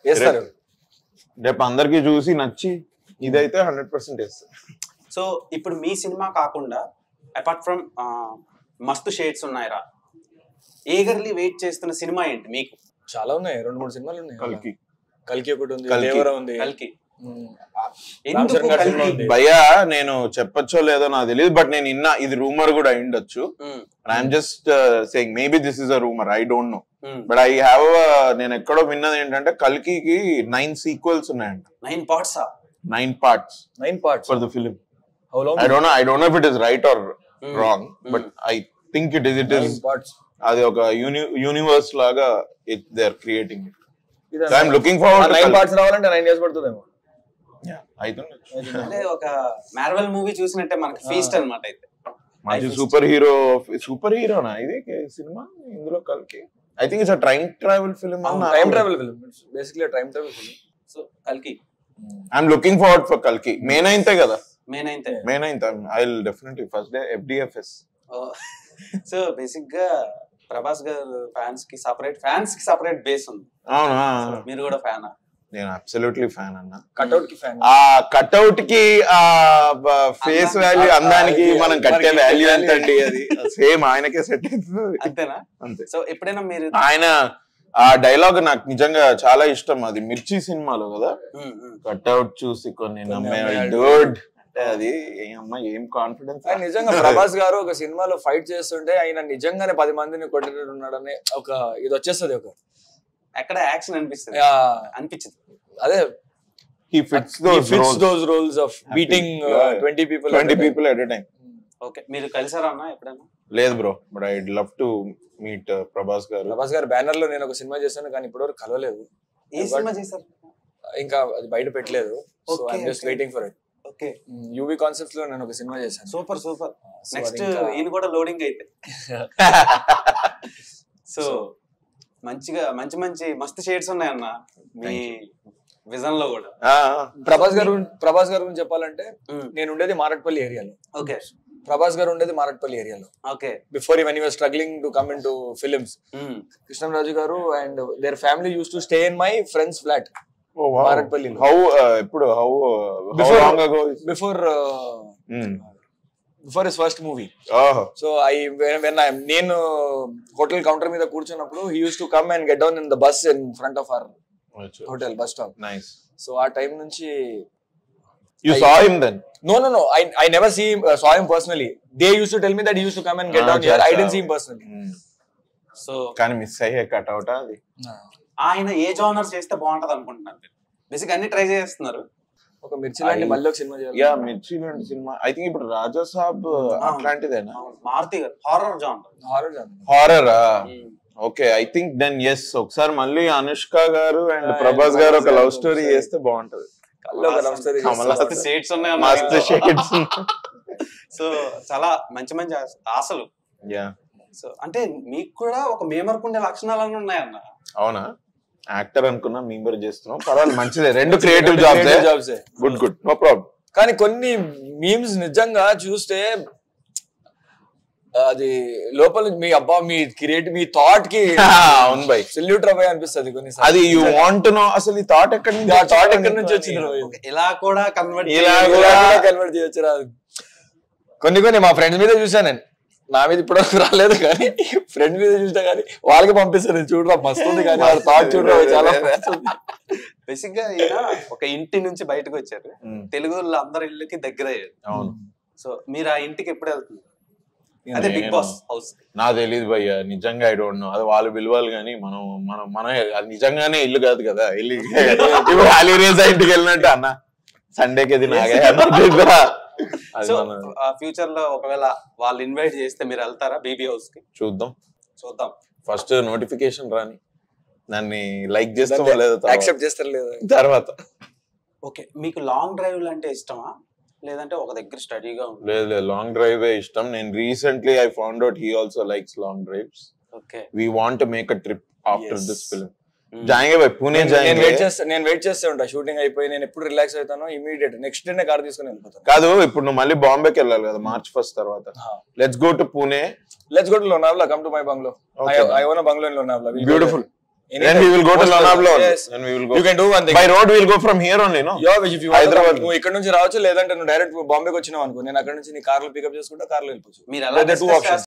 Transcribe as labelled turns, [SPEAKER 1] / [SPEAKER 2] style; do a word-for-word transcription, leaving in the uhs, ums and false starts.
[SPEAKER 1] వేస్తారు.
[SPEAKER 2] రేపు అందరికి చూసి నచ్చి ఇదైతే హండ్రెడ్ పర్సెంట్ వేస్తారు.
[SPEAKER 3] సో ఇప్పుడు మీ సినిమా కాకుండా అపార్ట్ ఫ్రమ్ మస్తు షేడ్స్ ఉన్నాయిరా, ఈగర్లీ వెయిట్ చేస్తున్న సినిమా ఏంటి మీకు?
[SPEAKER 1] చాలా ఉన్నాయి, రెండు మూడు సినిమాలు ఉన్నాయి.
[SPEAKER 2] కల్కి
[SPEAKER 1] కల్కి ఒకటి ఉంది, దేవరా ఉంది.
[SPEAKER 3] కల్కి
[SPEAKER 2] భయ్యా నేను చెప్పచ్చో లేదో నాకు తెలియదు, బట్ నేను ఇన్నా ఇది రూమర్ కూడా అయిండొచ్చు. I'm just saying maybe this is a rumour, I don't know. But I have నేను ఎక్కడో విన్నది ఏంటంటే కల్కి నైన్ సీక్వెల్స్ ఉన్నాయంట.
[SPEAKER 3] Nine parts
[SPEAKER 2] nine parts
[SPEAKER 1] nine parts
[SPEAKER 2] for the film. I don't know I don't know if it is right or mm. wrong, mm. but I think it is it is అది ఒక universe లాగా it they are creating it. So I'm looking forward to
[SPEAKER 1] nine parts రావాలంటే nine years పడుతుందేమో.
[SPEAKER 2] Yeah, I don't know.
[SPEAKER 3] అంటే ఒక Marvel movie చూసినట్టే మనకి feast అన్నమాట. అయితే
[SPEAKER 2] మంచి సూపర్ హీరో సూపర్ హీరోనా ఇది సినిమా ఇందులో కల్కి? I think it's a time travel film.
[SPEAKER 1] Time travel film. It's basically a time travel film.
[SPEAKER 3] So కల్కి
[SPEAKER 2] I'm looking forward for కల్కి. మే నైన్త్ కదా?
[SPEAKER 3] May ninth
[SPEAKER 2] May ninth I'll definitely first day F D F S.
[SPEAKER 3] So basic గా Prabhas garu fans కి separate fans కి separate base ఉంది.
[SPEAKER 2] అవునా?
[SPEAKER 3] మీరు కూడా ఫ్యానా?
[SPEAKER 2] నేను అబ్సల్యూట్లీ ఫ్యాన్ అన్న.
[SPEAKER 1] కట్అవుట్ కి ఫ్యాన్.
[SPEAKER 2] ఆ కట్అవుట్ కి ఆ ఫేస్ వాల్యూ అందానికి మనం కట్టే వాల్యూ ఎంత అండి? అది సేమ్ ఆయనకే సెట్ అవుతుంది.
[SPEAKER 3] అంతేనా? అంతే. సో ఎప్పుడైనా మీరు ఆయన
[SPEAKER 2] ఆ డైలాగ్ నాకు నిజంగా చాలా ఇష్టం. అది మిర్చి సినిమాలో కదా, కట్అవుట్ చూసి కొన్ని నమ్మేవాడు. అది అమ్మా ఏం కాన్ఫిడెన్స్.
[SPEAKER 1] నిజంగా ప్రభాస్ గారు ఒక సినిమాలో ఫైట్ చేస్తుంటే ఆయన నిజంగానే పది మందిని కొట్టినట్టున్నాడని ఒక ఇది వచ్చేస్తుంది. ఒక
[SPEAKER 3] ఎక్కడ యాక్షన్ అనిపిస్తుంది అనిపించింది.
[SPEAKER 1] అదే
[SPEAKER 2] he fits those
[SPEAKER 1] he fits
[SPEAKER 2] roles.
[SPEAKER 1] those roles of beating uh, twenty people
[SPEAKER 2] twenty people at a time.
[SPEAKER 3] Okay, మీరు కలిసారా అన్న ఎప్పుడైనా?
[SPEAKER 2] లేదు bro, but I would love to meet Prabhas garu.
[SPEAKER 1] Prabhas గారు బ్యానర్ లో నేను ఒక సినిమా చేశాను కానీ ఇప్పటివరకు కలవలేదు.
[SPEAKER 3] ఏ సినిమా చేశారు?
[SPEAKER 1] ఇంకా అది బయట పెట్టలేదు. So I am just waiting for it.
[SPEAKER 3] Okay,
[SPEAKER 1] UV concepts లో నేను ఒక సినిమా చేశాను.
[SPEAKER 3] Super super. నెక్స్ట్ ఈయన కూడా లోడింగ్ అయితే. సో మంచిగా మంచి మంచి మస్తు షేడ్స్ ఉన్నాయన్న మీ విజన్ లో కూడా.
[SPEAKER 1] ప్రభాస్ గారు ప్రభాస్ గారు గురించి చెప్పాలంటే నేను ఉండేది మారట్పల్లి ఏరియాలో.
[SPEAKER 3] ఓకే,
[SPEAKER 1] ప్రభాస్ గారు ఉండేది మారట్పల్లి ఏరియాలో.
[SPEAKER 3] Okay,
[SPEAKER 1] before even he was struggling to come into films. Krishnaraju garu and their family used to stay in my friends flat మారట్పల్లిలో.
[SPEAKER 2] హౌ ఎప్పుడు how how long ago?
[SPEAKER 1] Before before his first movie.
[SPEAKER 2] ఓహో.
[SPEAKER 1] So I when I నేను hotel counter మీద కూర్చున్నప్పుడు he used to come and get down in the bus in front of our hotel bus stop.
[SPEAKER 2] Nice.
[SPEAKER 1] So ఆ time నుంచి
[SPEAKER 2] you I, saw him then?
[SPEAKER 1] No no no, I I never see him, uh, saw him personally. They used to tell me that he used to come and get ah, down here. I didn't see him personally. Mm.
[SPEAKER 3] So
[SPEAKER 2] can miss అయ్యే cutout అది.
[SPEAKER 3] ఆయన ఏ genre చేస్తే బాగుంటది అనుకుంటున్నారు? Basic అన్ని try చేస్తున్నారు.
[SPEAKER 1] ఒక మిర్చి లాంటి మళ్ళీ ఒక సినిమా చేయాలి.
[SPEAKER 2] యా, మిర్చి లాంటి సినిమా. ఐ థింక్ ఇప్పుడు రాజా సాబ్ అట్లాంటిదేనా?
[SPEAKER 3] Maruthi garu horror genre.
[SPEAKER 1] Horror genre.
[SPEAKER 2] Horror ఆ? Okay, I think then yes. ఒకసారి మళ్ళీ అనుష్క గారు అండ్ ప్రభాస్ గారు ఒక లవ్ స్టోరీ చేస్తే బాగుంటది.
[SPEAKER 3] సో చాలా మంచి మంచి ఆశలు. సో అంటే మీకు కూడా ఒక మేమర్కుండే లక్షణాలన్నీ ఉన్నాయన్న.
[SPEAKER 2] అవునా? యాక్టర్ అనుకున్నా మేమర్ చేస్తున్నాం, పర్వాలేదు, మంచిదే. రెండు creative jobs. Good good, no problem.
[SPEAKER 1] కానీ కొన్ని మీమ్స్ నిజంగా చూస్తే అది లోపల మీ అబ్బా మీ క్రియేటివ్ మీ థాట్ కి
[SPEAKER 2] అవును బై
[SPEAKER 1] సెల్యూట్ రవే అనిపిస్తుంది కొన్ని.
[SPEAKER 2] అది యు వాంట్ టు నో అసలు ఈ థాట్ ఎక్కడి నుంచి,
[SPEAKER 1] ఆ థాట్ ఎక్కడి నుంచి వచ్చింది,
[SPEAKER 3] ఇలా కూడా కన్వర్ట్
[SPEAKER 2] ఇలా కూడా
[SPEAKER 1] కన్వర్ట్ చేయొచ్చు రాదు. కొన్ని కొన్ని మా ఫ్రెండ్స్ మీద చూసాను నేను, నా మీద ఇప్పుడు రాలేదు కానీ ఫ్రెండ్ మీద చూసినా కానీ వాళ్ళకి పంపిస్తాను, చూడరా మస్తుంది కానీ వాళ్ళ థాట్ చూడరా చాలా.
[SPEAKER 3] బేసిక్ గా ఈయన ఒక ఇంటి నుంచి బయటకు వచ్చారు, తెలుగు అందరి ఇళ్ళకి దగ్గర అయ్యారు.
[SPEAKER 2] అవును.
[SPEAKER 3] సో మీరు ఆ ఇంటికి ఎప్పుడు వెళ్తున్నారు? అదే బిగ్ బాస్ హౌస్.
[SPEAKER 2] నాకు తెలియదు భయ్య, నిజంగా ఐ డోంట్ నో. అది వాళ్ళు పిలవాలి కానీ మనం మనం మన అది నిజంగానే ఇల్లు కాదు కదా. ఇల్లు ఇప్పుడు హాలీరేజ్ ఇంటికి వెళ్ళినట్టు అన్న సండేకి అది నాగే.
[SPEAKER 3] ఫ్యూచర్ లో ఒకవేళ వాళ్ళు ఇన్వైట్ చేస్తే మీరు వెళ్తారా బీబీ హౌస్ కి?
[SPEAKER 2] చూద్దాం
[SPEAKER 3] చూద్దాం.
[SPEAKER 2] ఫస్ట్ నోటిఫికేషన్ రాని, దాన్ని లైక్ చేస్తామో లేదో,
[SPEAKER 1] యాక్సెప్ట్ చేస్తారో లేదో
[SPEAKER 2] తర్వాత.
[SPEAKER 3] ఓకే, మీకు లాంగ్ డ్రైవ్ అంటే ఇష్టమా లేదంటే ఒక దగ్గర స్టడీగా?
[SPEAKER 2] లేదు లేదు, లాంగ్ డ్రైవ్ ఇష్టం. నేను recently I found out he also likes long drives.
[SPEAKER 3] Okay,
[SPEAKER 2] we want to make a trip after this film. జాయింగే బై పూణే జాయింగే.
[SPEAKER 1] నేను వెయిట్ చేస్తా నేను వెయిట్ చేస్తూ ఉంటా. షూటింగ్ అయిపోయి నేను ఎప్పుడు రిలాక్స్ అవుతానో ఇమీడియట్ నెక్స్ట్ డే కార్ తీసుకుని వెళ్ళిపోతాను.
[SPEAKER 2] కాదు, ఇప్పుడు నువ్వు మళ్ళీ బాంబేకి వెళ్ళాలి కదా మార్చ్ ఫస్ట్ తర్వాత. Let's go to Pune.
[SPEAKER 1] Let's go to Lonavla. Come to my bungalow. I own a bungalow in Lonavla.
[SPEAKER 2] Beautiful Then we will go to Lonavala.
[SPEAKER 1] Yes.
[SPEAKER 2] Then we will go.
[SPEAKER 1] You can do one thing.
[SPEAKER 2] By road we will go from here only, no?
[SPEAKER 1] Yeah, if you want to
[SPEAKER 2] Hyderabad.
[SPEAKER 1] come, నువ్వు ఇక్కడ నుంచి రావచ్చు లేదంటే నువ్వు direct బాంబేకి వచ్చినావు అనుకో నేను అక్కడ నుంచి నీ కార్లో పికప్ చేసుకుంటా కార్లో వెళ్ళిపోవచ్చు.
[SPEAKER 3] మీరు అలా
[SPEAKER 1] టూ
[SPEAKER 3] discuss
[SPEAKER 1] ఆప్షన్స్